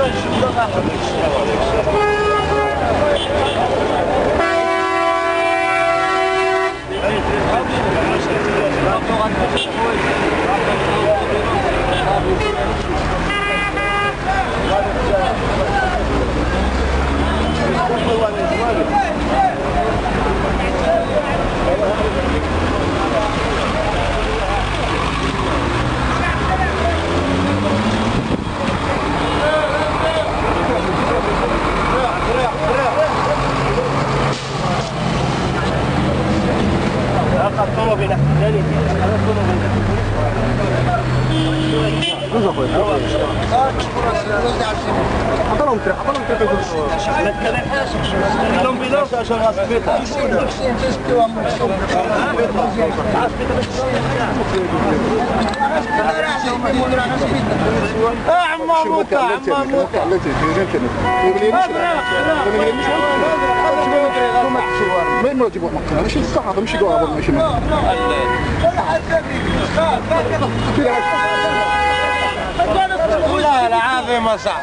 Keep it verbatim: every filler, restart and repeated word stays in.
عطلهم تري عطلهم تري كل شيء ما تكلمش لهم بلا عشان غاسبيطها اه عمو موتا عمو موتا ما يمرض يبغى مكان ماشي الصحة ماشي قاعد ماشي لا العافية ما صح